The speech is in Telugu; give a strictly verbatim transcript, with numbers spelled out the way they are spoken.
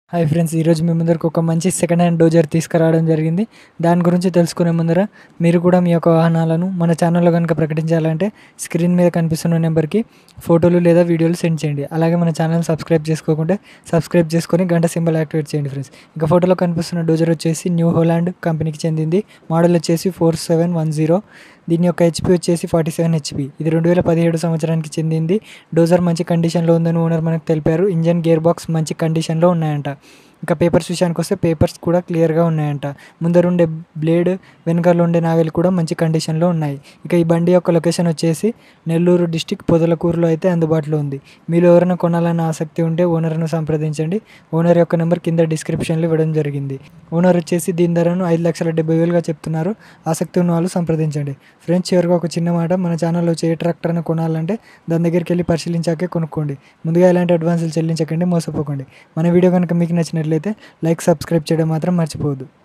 హాయ్ ఫ్రెండ్స్, ఈరోజు మీ ముందరకు ఒక మంచి సెకండ్ హ్యాండ్ డోజర్ తీసుకురావడం జరిగింది. దాని గురించి తెలుసుకునే ముందర మీరు కూడా మీ యొక్క వాహనాలను మన ఛానల్లో కనుక ప్రకటించాలంటే స్క్రీన్ మీద కనిపిస్తున్న నెంబర్కి ఫోటోలు లేదా వీడియోలు సెండ్ చేయండి. అలాగే మన ఛానల్ సబ్స్క్రైబ్ చేసుకోకుంటే సబ్స్క్రైబ్ చేసుకొని గంట సింబల్ యాక్టివేట్ చేయండి ఫ్రెండ్స్. ఇక ఫోటోలో కనిపిస్తున్న డోజర్ వచ్చేసి న్యూ హోలాండ్ కంపెనీకి చెందింది. మోడల్ వచ్చేసి ఫోర్ సెవెన్ వన్ జీరో. దీని యొక్క హెచ్పి వచ్చేసి ఫార్టీ సెవెన్ హెచ్పి. ఇది రెండు వేల పదిహేడు సంవత్సరానికి చెందింది. డోజర్ మంచి కండిషన్లో ఉందని ఓనర్ మనకు తెలిపారు. ఇంజన్ గేర్ బాక్స్ మంచి కండిషన్లో ఉన్నాయంట. ఇంకా పేపర్స్ విషయానికి వస్తే పేపర్స్ కూడా క్లియర్గా ఉన్నాయంట. ముందరుండే బ్లేడ్, వెనకాల ఉండే నాగలి కూడా మంచి కండిషన్లో ఉన్నాయి. ఇక ఈ బండి యొక్క లొకేషన్ వచ్చేసి నెల్లూరు డిస్టిక్ పొదలకూరులో అయితే అందుబాటులో ఉంది. మీలో ఎవరైనా కొనాలన్న ఆసక్తి ఉంటే ఓనర్ను సంప్రదించండి. ఓనర్ యొక్క నెంబర్ కింద డిస్క్రిప్షన్లో ఇవ్వడం జరిగింది. ఓనర్ వచ్చేసి దీని ధరను ఐదు లక్షల డెబ్బై వేలుగా చెప్తున్నారు. ఆసక్తి ఉన్న వాళ్ళు సంప్రదించండి. ఫ్రెండ్స్, చివరిగా ఒక చిన్న మాట, మన ఛానల్లో వచ్చే ఏ ట్రాక్టర్ను కొనాలంటే దాని దగ్గరికి వెళ్ళి పరిశీలించాకే కొనుక్కోండి. ముందుగా ఎలాంటి అడ్వాన్సులు చెల్లించకండి, మోసపోకండి. మన వీడియో కనుక మీకు నచ్చినట్లయితే లైక్, సబ్స్క్రైబ్ చేయడం మాత్రం మర్చిపోవద్దు.